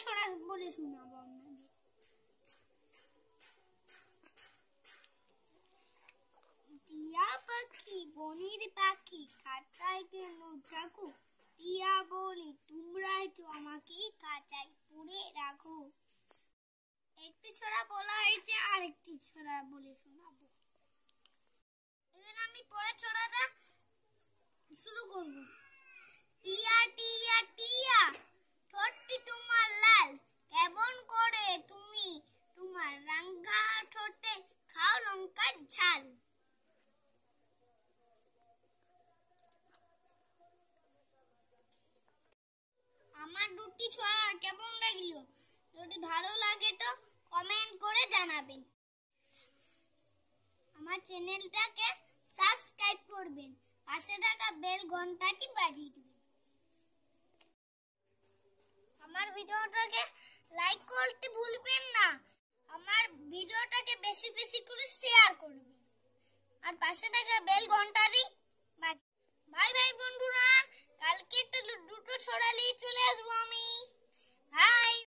ছড়া বলে শোনাবো আপনাদের। টিয়া পাখি বনের পাখি খাঁচায় কেন থাকো, টিয়া বলি তোমরাই তো আমাকে খাঁচায় পুরে রাখো। একটি ছড়া বলা হয়েছে, আর একটি ছড়া বলে শোনাবো। এবার আমি পরের ছড়াটা শুরু করব। টিয়া টিয়া টিয়া ঠোঁটটি তোমার লাল, কেমন করে তুমি তোমার রাঙা ঠোঁটে খাও লঙ্কার ঝাল। আমার দুটি ছড়া কেমন লাগলো? যদি ভালো লাগে তো কমেন্ট করে জানাবেন। আমার চ্যানেলটাকে সাবস্ক্রাইব করবেন, পাশে থাকা বেল ঘন্টাটি বাজিয়ে দিবেন। আমার ভিডিওটাকে লাইক করতে ভুলবেন না। আমার ভিডিওটাকে বেশি বেশি করে শেয়ার করবেন, আর পাশে থাকা বেল ঘন্টাটি বাজিয়ে। ভাই ভাই বন্ধুরা, কালকে একটা দুটো ছড়া নিয়ে চলে আসবো আমি। ভাই।